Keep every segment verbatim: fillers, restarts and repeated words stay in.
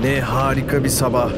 Ne harika bir sabah.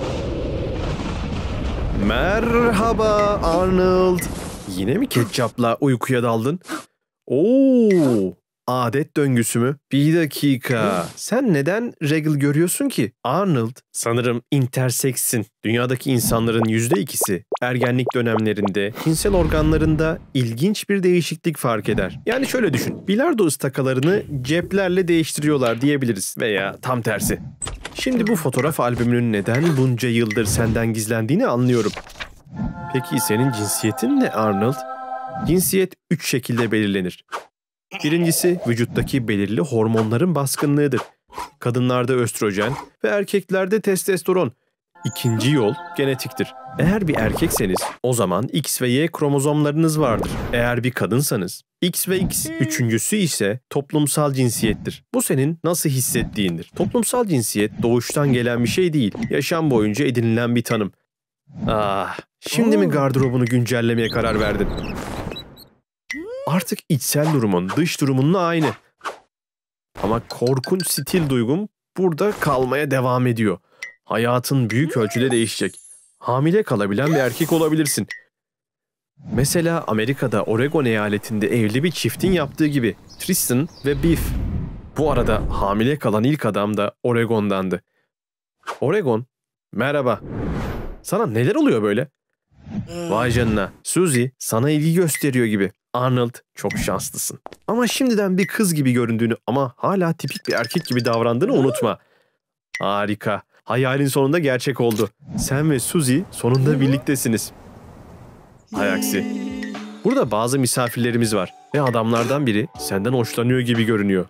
Merhaba Arnold. Yine mi ketçapla uykuya daldın? Oo, adet döngüsü mü? Bir dakika. Sen neden regal görüyorsun ki? Arnold, sanırım interseksin. Dünyadaki insanların yüzde ikisi ergenlik dönemlerinde cinsel organlarında ilginç bir değişiklik fark eder. Yani şöyle düşün. Bilardo ıstakalarını ceplerle değiştiriyorlar diyebiliriz. Veya tam tersi. Şimdi bu fotoğraf albümünün neden bunca yıldır senden gizlendiğini anlıyorum. Peki senin cinsiyetin ne Arnold? Cinsiyet üç şekilde belirlenir. Birincisi vücuttaki belirli hormonların baskınlığıdır. Kadınlarda östrojen ve erkeklerde testosteron. İkinci yol genetiktir. Eğer bir erkekseniz o zaman X ve Y kromozomlarınız vardır. Eğer bir kadınsanız X ve X. Üçüncüsü ise toplumsal cinsiyettir. Bu senin nasıl hissettiğindir. Toplumsal cinsiyet doğuştan gelen bir şey değil. Yaşam boyunca edinilen bir tanım. Ah, şimdi mi gardırobunu güncellemeye karar verdin? Artık içsel durumun dış durumunla aynı. Ama korkunç stil duygum burada kalmaya devam ediyor. Hayatın büyük ölçüde değişecek. Hamile kalabilen bir erkek olabilirsin. Mesela Amerika'da Oregon eyaletinde evli bir çiftin yaptığı gibi Tristan ve Biff. Bu arada hamile kalan ilk adam da Oregon'dandı. Oregon, merhaba. Sana neler oluyor böyle? Vay canına, Suzy sana ilgi gösteriyor gibi. Arnold, çok şanslısın. Ama şimdiden bir kız gibi göründüğünü ama hala tipik bir erkek gibi davrandığını unutma. Harika. Hayalin sonunda gerçek oldu. Sen ve Suzy sonunda birliktesiniz. Hay aksi. Burada bazı misafirlerimiz var ve adamlardan biri senden hoşlanıyor gibi görünüyor.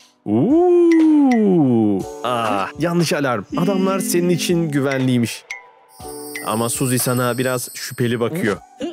Uuu. Ah, yanlış alarm. Adamlar senin için güvenliymiş. Ama Suzy sana biraz şüpheli bakıyor.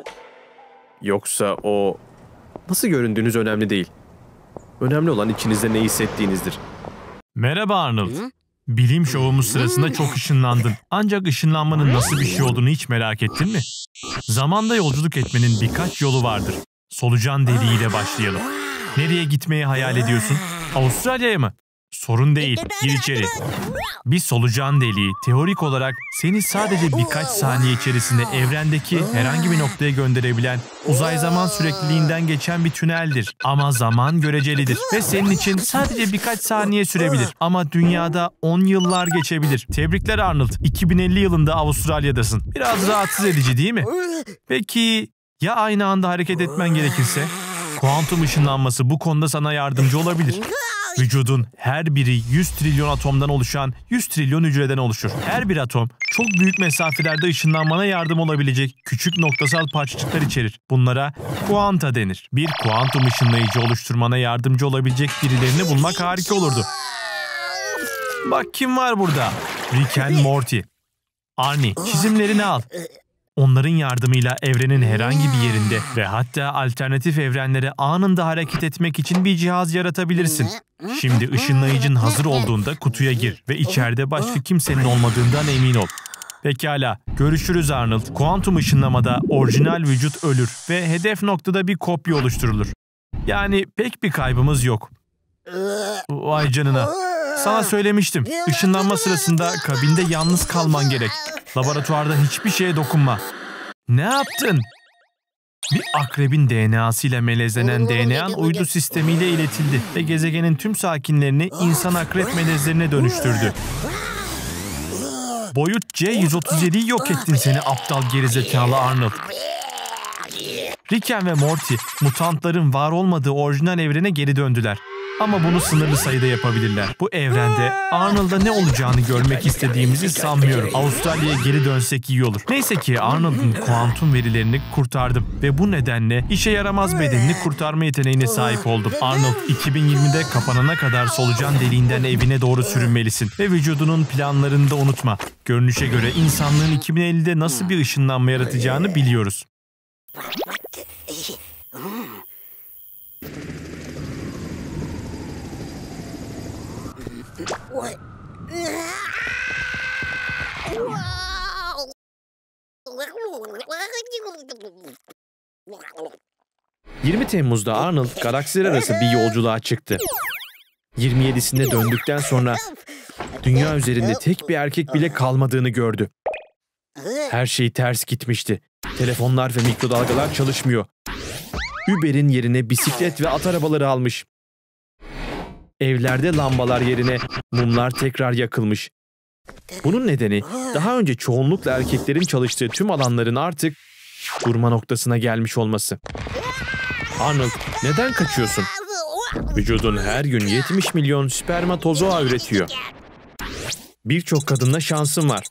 Yoksa o... Nasıl göründüğünüz önemli değil. Önemli olan içinizde ne hissettiğinizdir. Merhaba Arnold. Bilim şovumuz sırasında çok ışınlandın. Ancak ışınlanmanın nasıl bir şey olduğunu hiç merak ettin mi? Zamanda yolculuk etmenin birkaç yolu vardır. Solucan deliğiyle başlayalım. Nereye gitmeyi hayal ediyorsun? Avustralya'ya mı? Sorun değil. Gir içeri. Bir solucan deliği teorik olarak seni sadece birkaç saniye içerisinde evrendeki herhangi bir noktaya gönderebilen, uzay zaman sürekliliğinden geçen bir tüneldir. Ama zaman görecelidir ve senin için sadece birkaç saniye sürebilir. Ama dünyada on yıllar geçebilir. Tebrikler Arnold. iki bin elli yılında Avustralya'dasın. Biraz rahatsız edici değil mi? Peki ya aynı anda hareket etmen gerekirse? Kuantum ışınlanması bu konuda sana yardımcı olabilir. Vücudun her biri yüz trilyon atomdan oluşan yüz trilyon hücreden oluşur. Her bir atom çok büyük mesafelerde ışınlanmana yardım olabilecek küçük noktasal parçacıklar içerir. Bunlara kuanta denir. Bir kuantum ışınlayıcı oluşturmana yardımcı olabilecek birilerini bulmak harika olurdu. Bak kim var burada? Rick and Morty. Arnie, çizimlerini al. Onların yardımıyla evrenin herhangi bir yerinde ve hatta alternatif evrenlere anında hareket etmek için bir cihaz yaratabilirsin. Şimdi ışınlayıcın hazır olduğunda kutuya gir ve içeride başka kimsenin olmadığından emin ol. Pekala, görüşürüz Arnold. Kuantum ışınlamada orijinal vücut ölür ve hedef noktada bir kopya oluşturulur. Yani pek bir kaybımız yok. Vay canına. Sana söylemiştim. Işınlanma sırasında kabinde yalnız kalman gerek. Laboratuvarda hiçbir şeye dokunma. Ne yaptın? Bir akrebin D N A'sıyla melezlenen D N A'nın uydu sistemiyle iletildi ve gezegenin tüm sakinlerini insan akrep melezlerine dönüştürdü. Boyut C yüz otuz yediyi yok ettin seni aptal gerizekalı Arnold. Rick ve Morty, mutantların var olmadığı orijinal evrene geri döndüler. Ama bunu sınırlı sayıda yapabilirler. Bu evrende Arnold'da ne olacağını görmek istediğimizi sanmıyorum. Avustralya'ya geri dönsek iyi olur. Neyse ki Arnold'un kuantum verilerini kurtardım ve bu nedenle işe yaramaz bedenini kurtarma yeteneğine sahip oldum. Arnold, iki bin yirmide kapanana kadar solucan deliğinden evine doğru sürünmelisin ve vücudunun planlarını da unutma. Görünüşe göre insanlığın iki bin ellide nasıl bir ışınlanma yaratacağını biliyoruz. yirmi Temmuz'da Arnold galaksiler arası bir yolculuğa çıktı. yirmi yedisinde döndükten sonra Dünya üzerinde tek bir erkek bile kalmadığını gördü. Her şey ters gitmişti. Telefonlar ve mikrodalgalar çalışmıyor. Uber'in yerine bisiklet ve at arabaları almış. Evlerde lambalar yerine mumlar tekrar yakılmış. Bunun nedeni daha önce çoğunlukla erkeklerin çalıştığı tüm alanların artık durma noktasına gelmiş olması. Arnold, neden kaçıyorsun? Vücudun her gün yetmiş milyon spermatozoa üretiyor. Birçok kadınla şansın var.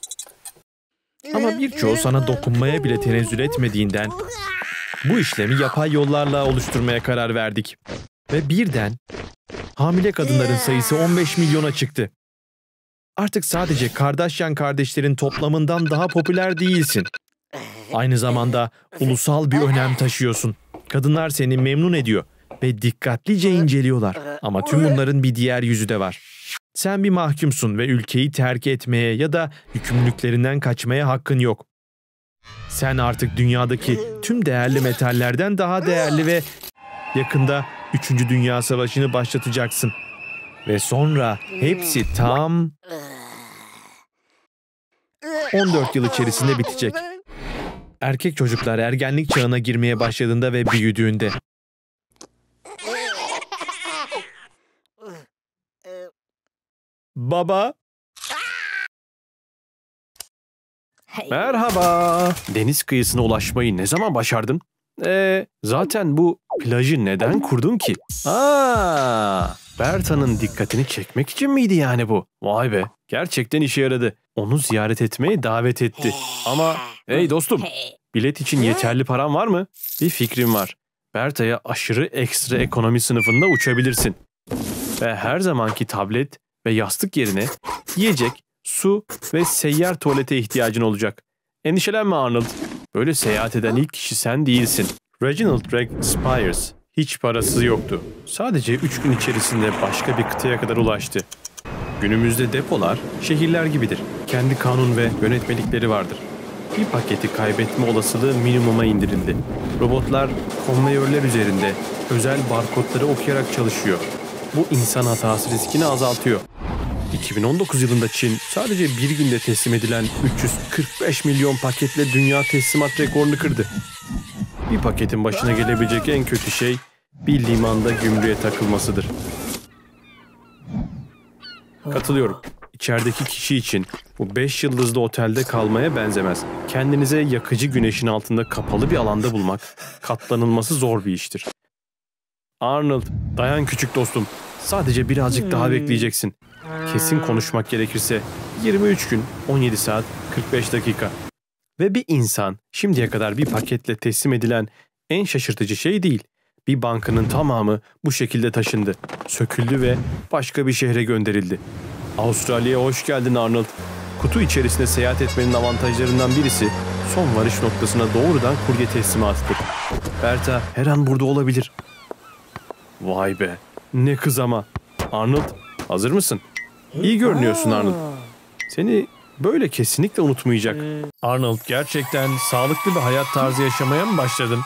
Ama birçoğu sana dokunmaya bile tenezzül etmediğinden bu işlemi yapay yollarla oluşturmaya karar verdik. Ve birden hamile kadınların sayısı on beş milyona çıktı. Artık sadece Kardashian kardeşlerin toplamından daha popüler değilsin. Aynı zamanda ulusal bir önem taşıyorsun. Kadınlar seni memnun ediyor ve dikkatlice inceliyorlar. Ama tüm bunların bir diğer yüzü de var. Sen bir mahkumsun ve ülkeyi terk etmeye ya da yükümlülüklerinden kaçmaya hakkın yok. Sen artık dünyadaki tüm değerli metallerden daha değerli ve yakında üçüncü Dünya Savaşı'nı başlatacaksın. Ve sonra hepsi tam on dört yıl içerisinde bitecek. Erkek çocuklar ergenlik çağına girmeye başladığında ve büyüdüğünde. Baba. Merhaba. Deniz kıyısına ulaşmayı ne zaman başardın? Ee, zaten bu plajı neden kurdun ki? Aa, Berta'nın dikkatini çekmek için miydi yani bu? Vay be, gerçekten işe yaradı. Onu ziyaret etmeye davet etti. Ama hey dostum, bilet için yeterli paran var mı? Bir fikrim var. Berta'ya aşırı ekstra ekonomi sınıfında uçabilirsin. Ve her zamanki tablet ve yastık yerine yiyecek, su ve seyyar tuvalete ihtiyacın olacak. Endişelenme Arnold. Böyle seyahat eden ilk kişi sen değilsin. Reginald Drake Spires hiç parası yoktu. Sadece üç gün içerisinde başka bir kıtaya kadar ulaştı. Günümüzde depolar şehirler gibidir. Kendi kanun ve yönetmelikleri vardır. Bir paketi kaybetme olasılığı minimuma indirildi. Robotlar konveyörler üzerinde özel barkodları okuyarak çalışıyor. Bu insan hatası riskini azaltıyor. iki bin on dokuz yılında Çin sadece bir günde teslim edilen üç yüz kırk beş milyon paketle dünya teslimat rekorunu kırdı. Bir paketin başına gelebilecek en kötü şey bir limanda gümrüğe takılmasıdır. Katılıyorum. İçerideki kişi için bu beş yıldızlı otelde kalmaya benzemez. Kendinize yakıcı güneşin altında kapalı bir alanda bulmak katlanılması zor bir iştir. Arnold, dayan küçük dostum. Sadece birazcık daha bekleyeceksin. Kesin konuşmak gerekirse yirmi üç gün, on yedi saat, kırk beş dakika. Ve bir insan şimdiye kadar bir paketle teslim edilen en şaşırtıcı şey değil. Bir bankanın tamamı bu şekilde taşındı, söküldü ve başka bir şehre gönderildi. Avustralya'ya hoş geldin Arnold. Kutu içerisinde seyahat etmenin avantajlarından birisi son varış noktasına doğrudan kurye teslimatıdır. Berta her an burada olabilir. Vay be, ne kız ama. Arnold, hazır mısın? İyi görünüyorsun Arnold. Seni böyle kesinlikle unutmayacak. Arnold, gerçekten sağlıklı bir hayat tarzı yaşamaya mı başladın?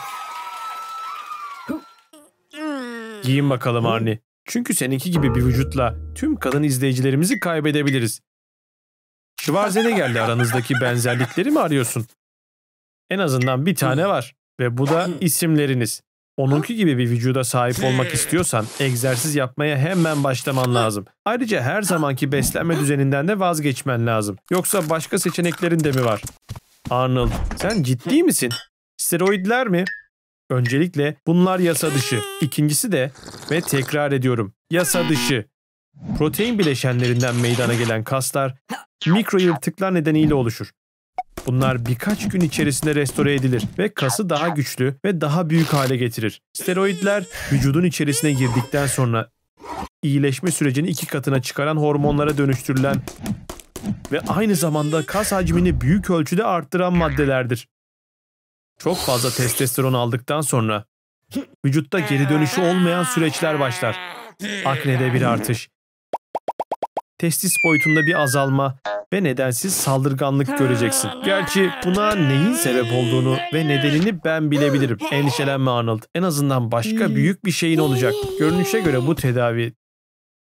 Giyin bakalım Arnie. Çünkü seninki gibi bir vücutla tüm kadın izleyicilerimizi kaybedebiliriz. Schwarzenegger'le aranızdaki benzerlikleri mi arıyorsun? En azından bir tane var ve bu da isimleriniz. Onunki gibi bir vücuda sahip olmak istiyorsan egzersiz yapmaya hemen başlaman lazım. Ayrıca her zamanki beslenme düzeninden de vazgeçmen lazım. Yoksa başka seçeneklerin de mi var? Arnold, sen ciddi misin? Steroidler mi? Öncelikle bunlar yasa dışı. İkincisi de ve tekrar ediyorum yasa dışı. Protein bileşenlerinden meydana gelen kaslar mikro yırtıklar nedeniyle oluşur. Bunlar birkaç gün içerisinde restore edilir ve kası daha güçlü ve daha büyük hale getirir. Steroidler vücudun içerisine girdikten sonra iyileşme sürecini iki katına çıkaran hormonlara dönüştürülen ve aynı zamanda kas hacmini büyük ölçüde arttıran maddelerdir. Çok fazla testosteron aldıktan sonra vücutta geri dönüşü olmayan süreçler başlar. Aknede bir artış, testis boyutunda bir azalma ve nedensiz saldırganlık göreceksin. Gerçi buna neyin sebep olduğunu ve nedenini ben bilebilirim. Endişelenme Arnold. En azından başka büyük bir şeyin olacak. Görünüşe göre bu tedavi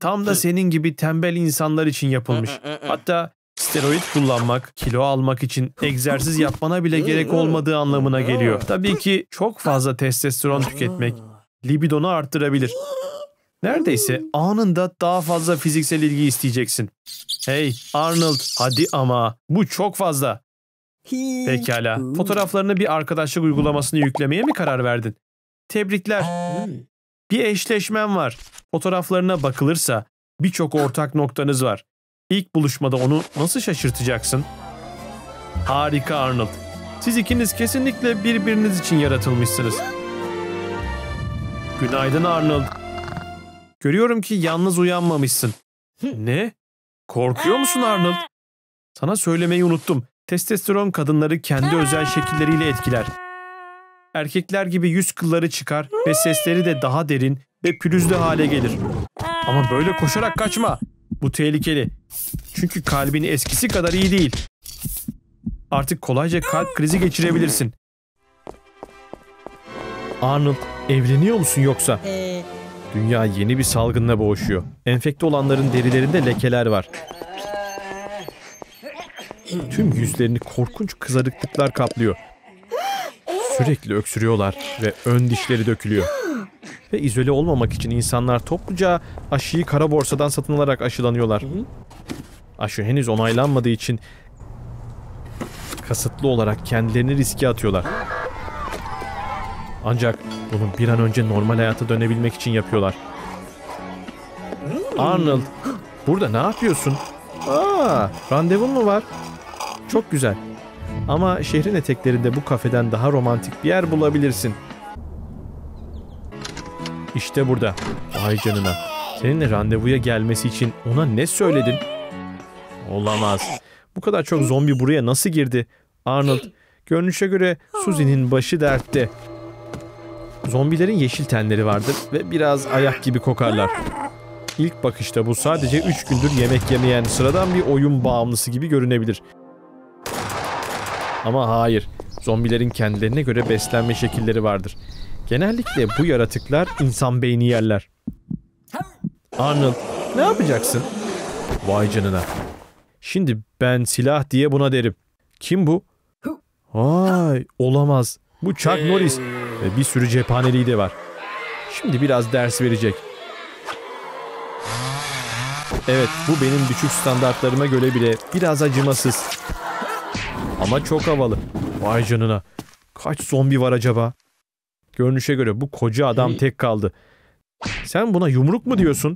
tam da senin gibi tembel insanlar için yapılmış. Hatta steroid kullanmak, kilo almak için egzersiz yapmana bile gerek olmadığı anlamına geliyor. Tabii ki çok fazla testosteron tüketmek libidonu arttırabilir. Neredeyse anında daha fazla fiziksel ilgi isteyeceksin. Hey Arnold, hadi ama bu çok fazla. Pekala, fotoğraflarını bir arkadaşlık uygulamasına yüklemeye mi karar verdin? Tebrikler. Bir eşleşmen var. Fotoğraflarına bakılırsa birçok ortak noktanız var. İlk buluşmada onu nasıl şaşırtacaksın? Harika Arnold. Siz ikiniz kesinlikle birbiriniz için yaratılmışsınız. Günaydın Arnold. Görüyorum ki yalnız uyanmamışsın. Ne? Korkuyor musun Arnold? Sana söylemeyi unuttum. Testosteron kadınları kendi özel şekilleriyle etkiler. Erkekler gibi yüz kılları çıkar ve sesleri de daha derin ve pürüzlü hale gelir. Ama böyle koşarak kaçma. Bu tehlikeli. Çünkü kalbin eskisi kadar iyi değil. Artık kolayca kalp krizi geçirebilirsin. Arnold, evleniyor musun yoksa? Dünya yeni bir salgınla boğuşuyor. Enfekte olanların derilerinde lekeler var. Tüm yüzlerini korkunç kızarıklıklar kaplıyor. Sürekli öksürüyorlar ve ön dişleri dökülüyor. Ve izole olmamak için insanlar topluca aşıyı kara borsadan satın alarak aşılanıyorlar. Aşı henüz onaylanmadığı için kasıtlı olarak kendilerini riske atıyorlar. Ancak bunu bir an önce normal hayata dönebilmek için yapıyorlar. Arnold, burada ne yapıyorsun? Aa, randevun mu var? Çok güzel. Ama şehrin eteklerinde bu kafeden daha romantik bir yer bulabilirsin. İşte burada. Vay canına. Seninle randevuya gelmesi için ona ne söyledin? Olamaz. Bu kadar çok zombi buraya nasıl girdi? Arnold, görünüşe göre Susie'nin başı dertte. Zombilerin yeşil tenleri vardır ve biraz ayak gibi kokarlar. İlk bakışta bu sadece üç gündür yemek yemeyen sıradan bir oyun bağımlısı gibi görünebilir. Ama hayır, zombilerin kendilerine göre beslenme şekilleri vardır. Genellikle bu yaratıklar insan beyni yerler. Arnold, ne yapacaksın? Vay canına. Şimdi ben silah diye buna derim. Kim bu? Vay, olamaz. Bu Chuck Norris ve bir sürü cephaneliği de var. Şimdi biraz ders verecek. Evet, bu benim düşük standartlarıma göre bile biraz acımasız. Ama çok havalı. Vay canına. Kaç zombi var acaba? Görünüşe göre bu koca adam tek kaldı. Sen buna yumruk mu diyorsun?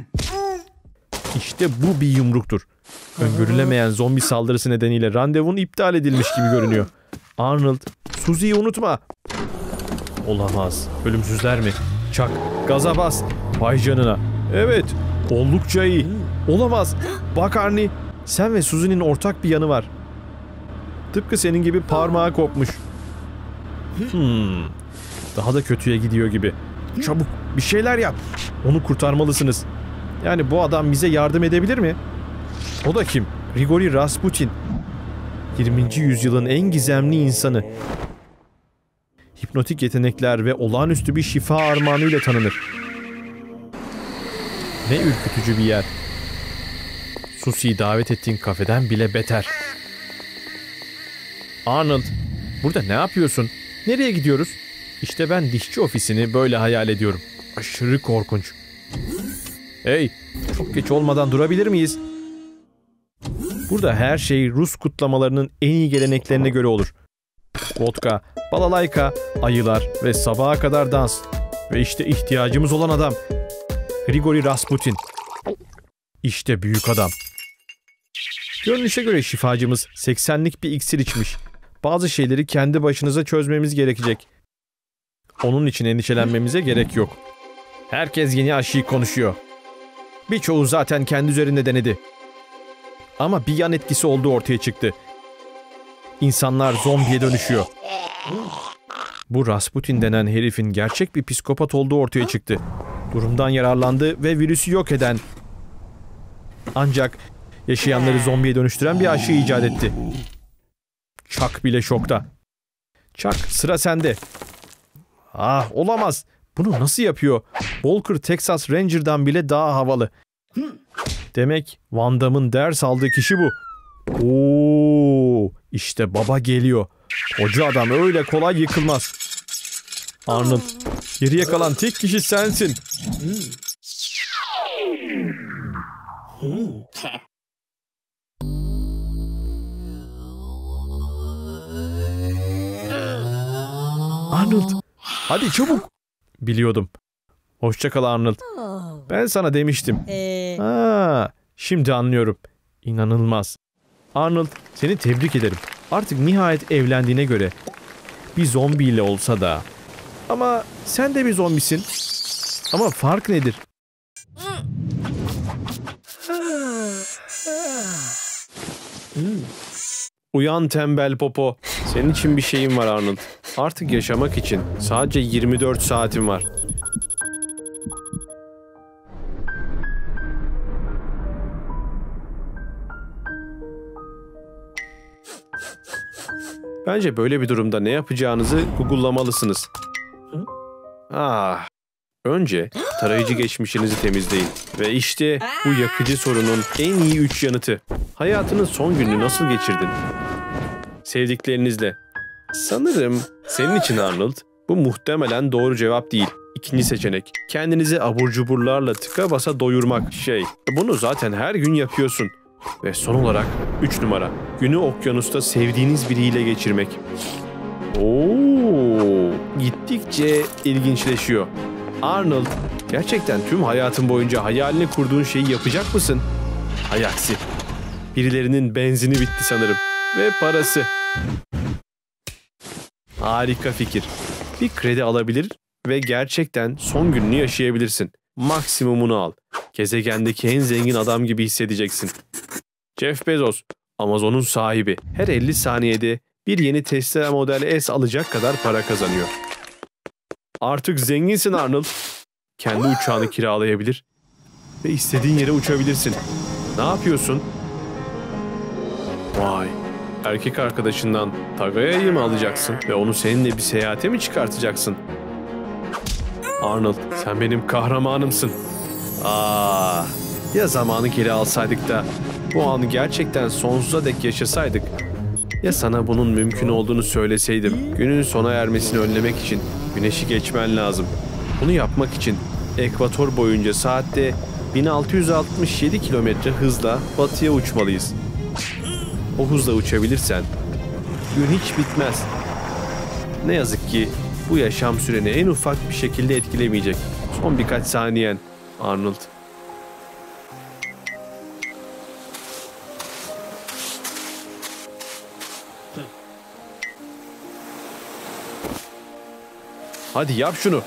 İşte bu bir yumruktur. Öngörülemeyen zombi saldırısı nedeniyle randevun iptal edilmiş gibi görünüyor. Arnold, Susie'yi unutma. Olamaz. Ölümsüzler mi? Çak, gaza bas. Vay canına. Evet, oldukça iyi. Olamaz. Bak Arnie, sen ve Susie'nin ortak bir yanı var. Tıpkı senin gibi parmağı kopmuş. Hmm. Daha da kötüye gidiyor gibi. Çabuk bir şeyler yap. Onu kurtarmalısınız. Yani bu adam bize yardım edebilir mi? O da kim? Grigori Rasputin. yirminci yüzyılın en gizemli insanı. Hipnotik yetenekler ve olağanüstü bir şifa armağanıyla tanınır. Ne ürkütücü bir yer. Susie'yi davet ettiğin kafeden bile beter. Arnold, burada ne yapıyorsun? Nereye gidiyoruz? İşte ben dişçi ofisini böyle hayal ediyorum. Aşırı korkunç. Hey, çok geç olmadan durabilir miyiz? Burada her şey Rus kutlamalarının en iyi geleneklerine göre olur. Vodka, balalayka, ayılar ve sabaha kadar dans. Ve işte ihtiyacımız olan adam. Grigori Rasputin. İşte büyük adam. Görünüşe göre şifacımız seksenlik bir iksir içmiş. Bazı şeyleri kendi başınıza çözmemiz gerekecek. Onun için endişelenmemize gerek yok. Herkes yeni aşıyı konuşuyor. Birçoğu zaten kendi üzerinde denedi. Ama bir yan etkisi olduğu ortaya çıktı. İnsanlar zombiye dönüşüyor. Bu Rasputin denen herifin gerçek bir psikopat olduğu ortaya çıktı. Durumdan yararlandı ve virüsü yok eden... Ancak yaşayanları zombiye dönüştüren bir aşı icat etti. Chuck bile şokta. Chuck, sıra sende. Ah, olamaz. Bunu nasıl yapıyor? Walker Texas Ranger'dan bile daha havalı. Demek Van Damme'ın ders aldığı kişi bu. Oo, işte baba geliyor. Hoca adam öyle kolay yıkılmaz. Arnold, geriye kalan tek kişi sensin. Arnold, hadi çabuk. Biliyordum. Hoşça kal Arnold. Ben sana demiştim. Ha, şimdi anlıyorum. İnanılmaz. Arnold, seni tebrik ederim. Artık nihayet evlendiğine göre bir zombiyle olsa da. Ama sen de bir zombisin. Ama fark nedir? Uyan tembel popo. Senin için bir şeyim var Arnold. Artık yaşamak için sadece yirmi dört saatin var. Bence böyle bir durumda ne yapacağınızı Google'lamalısınız. Ah, önce tarayıcı geçmişinizi temizleyin. Ve işte bu yakıcı sorunun en iyi üç yanıtı. Hayatının son gününü nasıl geçirdin? Sevdiklerinizle. Sanırım senin için Arnold, bu muhtemelen doğru cevap değil. İkinci seçenek. Kendinizi abur cuburlarla tıka basa doyurmak. Şey, bunu zaten her gün yapıyorsun. Ve son olarak üç numara. Günü okyanusta sevdiğiniz biriyle geçirmek. Oo, gittikçe ilginçleşiyor. Arnold, gerçekten tüm hayatın boyunca hayalini kurduğun şeyi yapacak mısın? Hay aksi. Birilerinin benzini bitti sanırım. Ve parası. Harika fikir. Bir kredi alabilir ve gerçekten son gününü yaşayabilirsin. Maksimumunu al. Gezegendeki en zengin adam gibi hissedeceksin. Jeff Bezos, Amazon'un sahibi, her elli saniyede bir yeni Tesla Model S alacak kadar para kazanıyor. Artık zenginsin Arnold. Kendi uçağını kiralayabilir ve istediğin yere uçabilirsin. Ne yapıyorsun? Vay, erkek arkadaşından Tagaya'yı mı alacaksın ve onu seninle bir seyahate mi çıkartacaksın? Arnold, sen benim kahramanımsın. Aa, ya zamanı geri alsaydık da bu anı gerçekten sonsuza dek yaşasaydık. Ya sana bunun mümkün olduğunu söyleseydim. Günün sona ermesini önlemek için güneşi geçmen lazım. Bunu yapmak için ekvator boyunca saatte bin altı yüz altmış yedi kilometre hızla batıya uçmalıyız. O hızla uçabilirsen gün hiç bitmez. Ne yazık ki bu yaşam süreni en ufak bir şekilde etkilemeyecek. Son birkaç saniyen Arnold. Hadi yap şunu.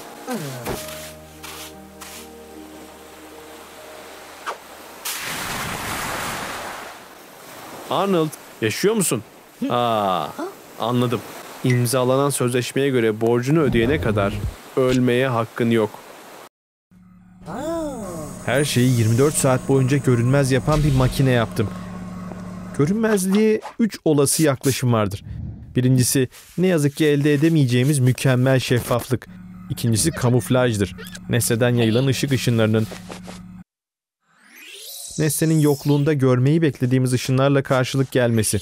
Arnold, yaşıyor musun? Aa, anladım. İmzalanan sözleşmeye göre borcunu ödeyene kadar ölmeye hakkın yok. Her şeyi yirmi dört saat boyunca görünmez yapan bir makine yaptım. Görünmezliğe üç olası yaklaşım vardır. Birincisi, ne yazık ki elde edemeyeceğimiz mükemmel şeffaflık. İkincisi kamuflajdır. Nesneden yayılan ışık ışınlarının nesnenin yokluğunda görmeyi beklediğimiz ışınlarla karşılık gelmesi.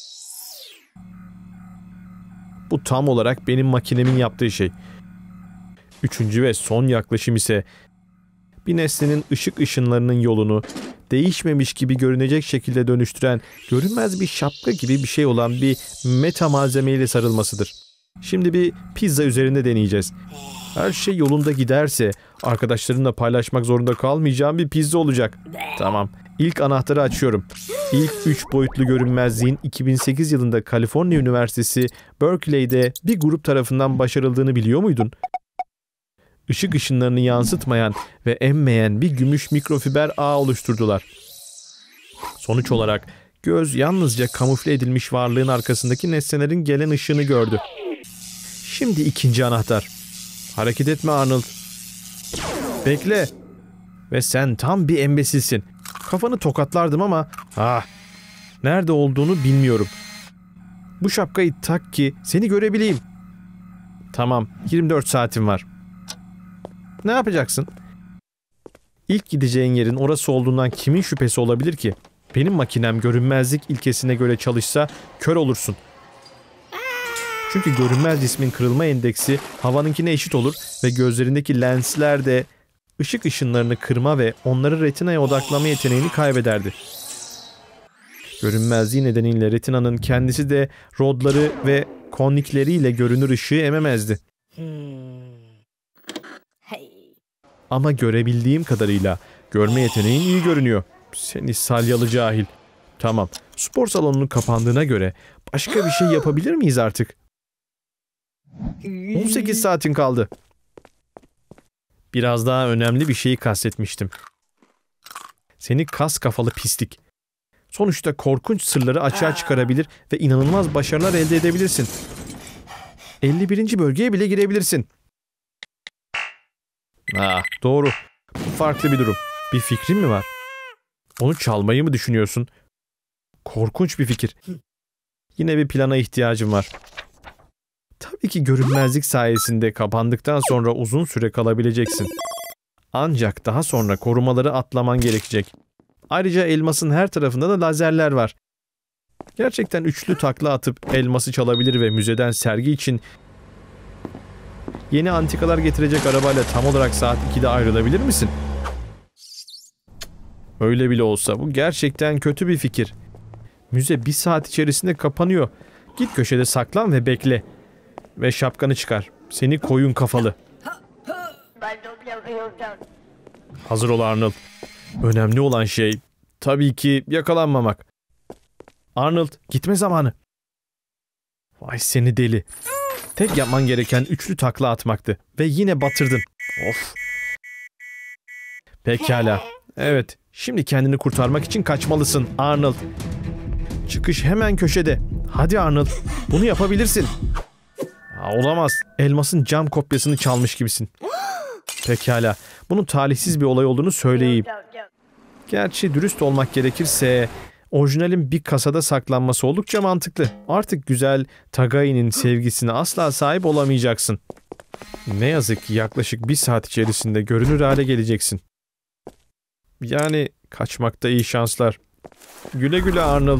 Bu tam olarak benim makinemin yaptığı şey. Üçüncü ve son yaklaşım ise bir nesnenin ışık ışınlarının yolunu değişmemiş gibi görünecek şekilde dönüştüren görünmez bir şapka gibi bir şey olan bir meta malzemeyle sarılmasıdır. Şimdi bir pizza üzerinde deneyeceğiz. Her şey yolunda giderse arkadaşlarımla paylaşmak zorunda kalmayacağım bir pizza olacak. Tamam. İlk anahtarı açıyorum. İlk üç boyutlu görünmezliğin iki bin sekiz yılında Kaliforniya Üniversitesi Berkeley'de bir grup tarafından başarıldığını biliyor muydun? Işık ışınlarını yansıtmayan ve emmeyen bir gümüş mikrofiber ağ oluşturdular. Sonuç olarak göz yalnızca kamufle edilmiş varlığın arkasındaki nesnelerin gelen ışığını gördü. Şimdi ikinci anahtar. Hareket etme Arnold. Bekle. Ve sen tam bir embesilsin. Kafanı tokatlardım ama ah, nerede olduğunu bilmiyorum. Bu şapkayı tak ki seni görebileyim. Tamam, yirmi dört saatim var. Ne yapacaksın? İlk gideceğin yerin orası olduğundan kimin şüphesi olabilir ki? Benim makinem görünmezlik ilkesine göre çalışsa kör olursun. Çünkü görünmez cismin kırılma endeksi havanınkine eşit olur ve gözlerindeki lensler de ışık ışınlarını kırma ve onları retinaya odaklama yeteneğini kaybederdi. Görünmezliği nedeniyle retinanın kendisi de rodları ve konnikleriyle görünür ışığı ememezdi. Ama görebildiğim kadarıyla görme yeteneğin iyi görünüyor. Seni salyalı cahil. Tamam, spor salonunun kapandığına göre başka bir şey yapabilir miyiz artık? on sekiz saatin kaldı. Biraz daha önemli bir şeyi kastetmiştim. Seni kas kafalı pislik. Sonuçta korkunç sırları açığa çıkarabilir ve inanılmaz başarılar elde edebilirsin. elli birinci bölgeye bile girebilirsin. Ah, doğru. Bu farklı bir durum. Bir fikrin mi var? Onu çalmayı mı düşünüyorsun? Korkunç bir fikir. Yine bir plana ihtiyacım var. Tabii ki görünmezlik sayesinde kapandıktan sonra uzun süre kalabileceksin. Ancak daha sonra korumaları atlaman gerekecek. Ayrıca elmasın her tarafında da lazerler var. Gerçekten üçlü takla atıp elması çalabilir ve müzeden sergi için yeni antikalar getirecek arabayla tam olarak saat ikide ayrılabilir misin? Öyle bile olsa bu gerçekten kötü bir fikir. Müze bir saat içerisinde kapanıyor. Git köşede saklan ve bekle. Ve şapkanı çıkar. Seni koyun kafalı. Hazır ol Arnold. Önemli olan şey tabii ki yakalanmamak. Arnold, gitme zamanı. Vay seni deli. Tek yapman gereken üçlü takla atmaktı. Ve yine batırdın. Of. Pekala. Evet. Şimdi kendini kurtarmak için kaçmalısın Arnold. Çıkış hemen köşede. Hadi Arnold. Bunu yapabilirsin. Aa, olamaz. Elmasın cam kopyasını çalmış gibisin. Pekala. Bunun talihsiz bir olay olduğunu söyleyeyim. Gerçi dürüst olmak gerekirse orijinalin bir kasada saklanması oldukça mantıklı. Artık güzel Tagai'nin sevgisine asla sahip olamayacaksın. Ne yazık ki yaklaşık bir saat içerisinde görünür hale geleceksin. Yani kaçmakta iyi şanslar. Güle güle Arnold.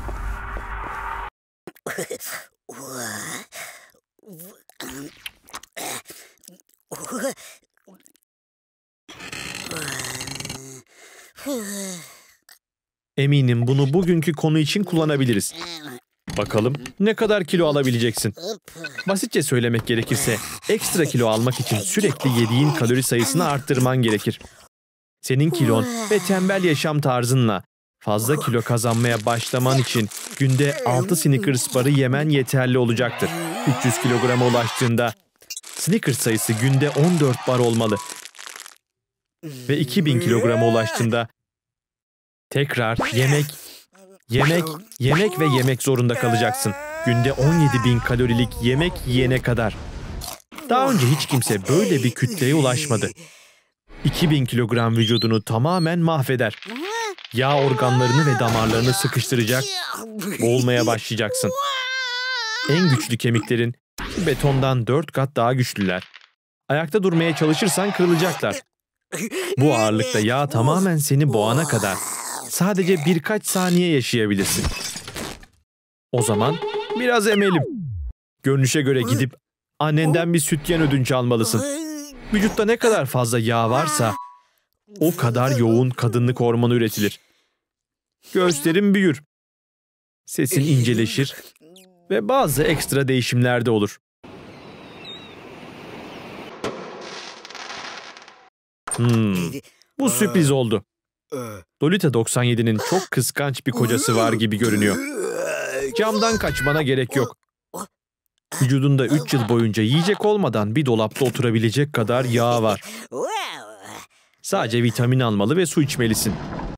Eminim bunu bugünkü konu için kullanabiliriz. Bakalım ne kadar kilo alabileceksin? Basitçe söylemek gerekirse ekstra kilo almak için sürekli yediğin kalori sayısını arttırman gerekir. Senin kilon ve tembel yaşam tarzınla fazla kilo kazanmaya başlaman için günde altı Snickers barı yemen yeterli olacaktır. üç yüz kilograma ulaştığında Snickers sayısı günde on dört bar olmalı. Ve iki bin kilograma ulaştığında tekrar yemek, yemek, yemek ve yemek zorunda kalacaksın. Günde on yedi bin kalorilik yemek yiyene kadar. Daha önce hiç kimse böyle bir kütleye ulaşmadı. iki bin kilogram vücudunu tamamen mahveder. Yağ organlarını ve damarlarını sıkıştıracak, boğulmaya başlayacaksın. En güçlü kemiklerin betondan dört kat daha güçlüler. Ayakta durmaya çalışırsan kırılacaklar. Bu ağırlıkta yağ tamamen seni boğana kadar sadece birkaç saniye yaşayabilirsin. O zaman biraz emelim. Görünüşe göre gidip annenden bir sütyen ödünç almalısın. Vücutta ne kadar fazla yağ varsa o kadar yoğun kadınlık hormonu üretilir. Göğüslerin büyür. Sesin inceleşir ve bazı ekstra değişimler de olur. Hmm, bu sürpriz oldu. Lolita doksan yedi'nin çok kıskanç bir kocası var gibi görünüyor. Camdan kaçmana gerek yok. Vücudunda üç yıl boyunca yiyecek olmadan bir dolapta oturabilecek kadar yağ var. Sadece vitamin almalı ve su içmelisin.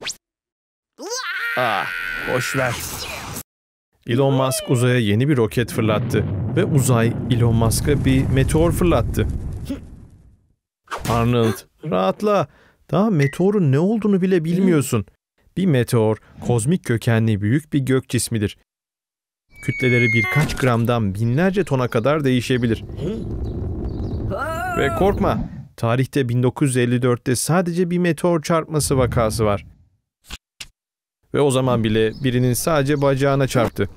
Ah, boş ver. Elon Musk uzaya yeni bir roket fırlattı ve uzay Elon Musk'a bir meteor fırlattı. Arnold, rahatla. Daha meteorun ne olduğunu bile bilmiyorsun. Bir meteor, kozmik kökenli büyük bir gök cismidir. Kütleleri birkaç gramdan binlerce tona kadar değişebilir. Ve korkma, Tarihte bin dokuz yüz elli dörtte sadece bir meteor çarpması vakası var. Ve o zaman bile birinin sadece bacağına çarptı.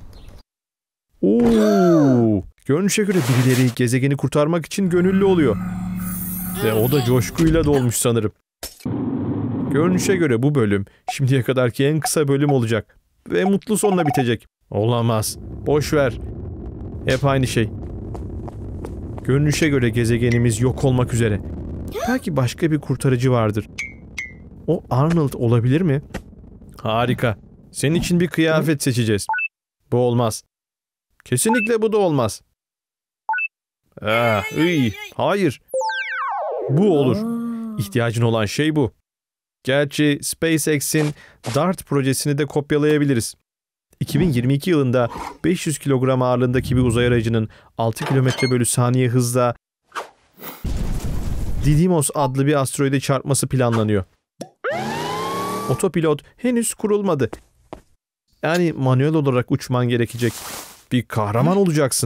Oo, görünüşe göre birileri gezegeni kurtarmak için gönüllü oluyor. Ve o da coşkuyla dolmuş sanırım. Görünüşe göre bu bölüm şimdiye kadarki en kısa bölüm olacak. Ve mutlu sonla bitecek. Olamaz. Boş ver. Hep aynı şey. Görünüşe göre gezegenimiz yok olmak üzere. Belki başka bir kurtarıcı vardır. O Arnold olabilir mi? Harika. Senin için bir kıyafet seçeceğiz. Bu olmaz. Kesinlikle bu da olmaz. Ah, iyi. Hayır. Bu olur. İhtiyacın olan şey bu. Gerçi SpaceX'in DART projesini de kopyalayabiliriz. iki bin yirmi iki yılında beş yüz kilogram ağırlığındaki bir uzay aracının altı kilometre bölü saniye hızla Didymos adlı bir asteroide çarpması planlanıyor. Otopilot henüz kurulmadı. Yani manuel olarak uçman gerekecek. Bir kahraman olacaksın.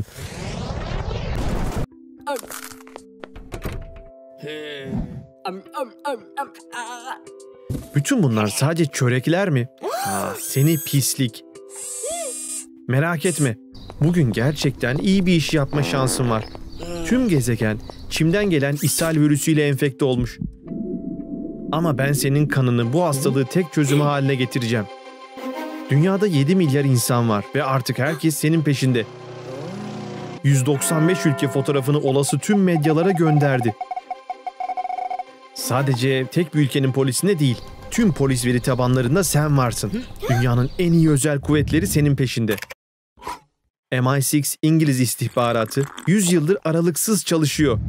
Bütün bunlar sadece çörekler mi? Aa, seni pislik. Merak etme. Bugün gerçekten iyi bir iş yapma şansın var. Tüm gezegen çimden gelen ishal virüsüyle enfekte olmuş. Ama ben senin kanını bu hastalığı tek çözümü haline getireceğim. Dünyada yedi milyar insan var ve artık herkes senin peşinde. yüz doksan beş ülke fotoğrafını olası tüm medyalara gönderdi. Sadece tek bir ülkenin polisinde değil, tüm polis veri tabanlarında sen varsın. Dünyanın en iyi özel kuvvetleri senin peşinde. M I altı İngiliz istihbaratı yüz yıldır aralıksız çalışıyor.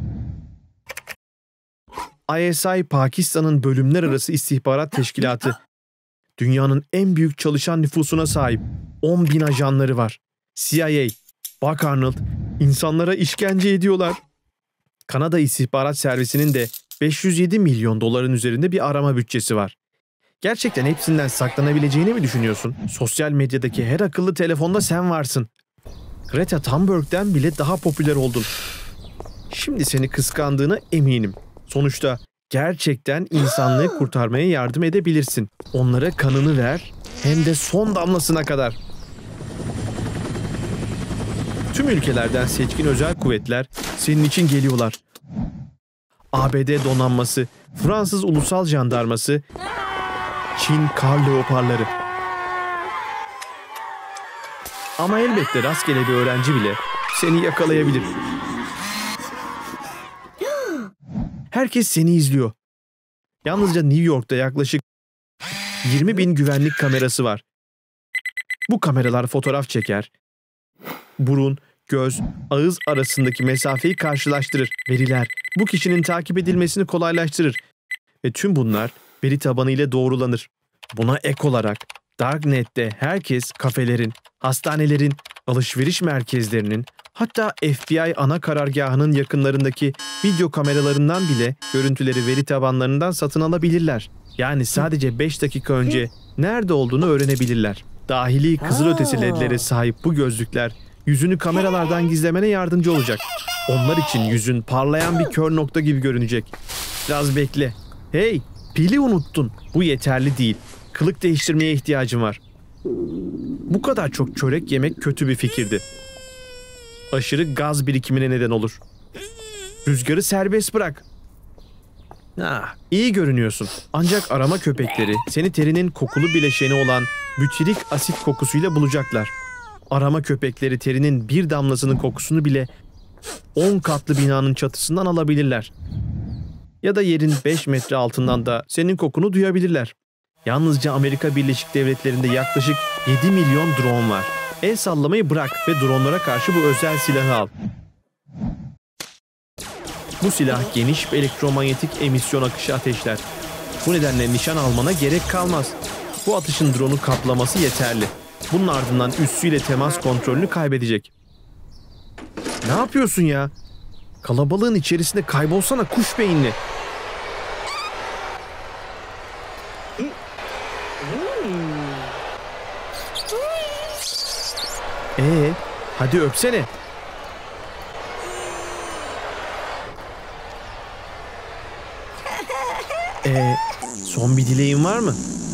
I S I Pakistan'ın bölümler arası istihbarat teşkilatı. Dünyanın en büyük çalışan nüfusuna sahip. on bin ajanları var. C I A, bak Arnold, insanlara işkence ediyorlar. Kanada İstihbarat Servisi'nin de beş yüz yedi milyon doların üzerinde bir arama bütçesi var. Gerçekten hepsinden saklanabileceğini mi düşünüyorsun? Sosyal medyadaki her akıllı telefonda sen varsın. Greta Thunberg'den bile daha popüler oldun. Şimdi seni kıskandığına eminim. Sonuçta gerçekten insanlığı kurtarmaya yardım edebilirsin. Onlara kanını ver, hem de son damlasına kadar. Tüm ülkelerden seçkin özel kuvvetler senin için geliyorlar. A B D donanması, Fransız ulusal jandarması, Çin kar leoparları. Ama elbette rastgele bir öğrenci bile seni yakalayabilir. Herkes seni izliyor. Yalnızca New York'ta yaklaşık yirmi bin güvenlik kamerası var. Bu kameralar fotoğraf çeker. Burun, göz, ağız arasındaki mesafeyi karşılaştırır. Veriler bu kişinin takip edilmesini kolaylaştırır. Ve tüm bunlar veri tabanı ile doğrulanır. Buna ek olarak Darknet'te herkes kafelerin, hastanelerin, alışveriş merkezlerinin, hatta F B I ana karargahının yakınlarındaki video kameralarından bile görüntüleri veri tabanlarından satın alabilirler. Yani sadece beş dakika önce nerede olduğunu öğrenebilirler. Dahili kızılötesi ledlere sahip bu gözlükler yüzünü kameralardan gizlemene yardımcı olacak. Onlar için yüzün parlayan bir kör nokta gibi görünecek. Biraz bekle. Hey, pili unuttun. Bu yeterli değil. Kılık değiştirmeye ihtiyacım var. Bu kadar çok çörek yemek kötü bir fikirdi. Aşırı gaz birikimine neden olur. Rüzgarı serbest bırak. Ah, iyi görünüyorsun. Ancak arama köpekleri seni terinin kokulu bileşeni olan bütirik asit kokusuyla bulacaklar. Arama köpekleri terinin bir damlasının kokusunu bile on katlı binanın çatısından alabilirler. Ya da yerin beş metre altından da senin kokunu duyabilirler. Yalnızca Amerika Birleşik Devletleri'nde yaklaşık yedi milyon drone var. El sallamayı bırak ve dronlara karşı bu özel silahı al. Bu silah geniş bir elektromanyetik emisyon akışı ateşler. Bu nedenle nişan almana gerek kalmaz. Bu atışın drone'u kaplaması yeterli. Bunun ardından üssüyle temas kontrolünü kaybedecek. Ne yapıyorsun ya? Kalabalığın içerisinde kaybolsana kuş beyinli. Ee, hadi öpsene. Ee, son bir dileğin var mı?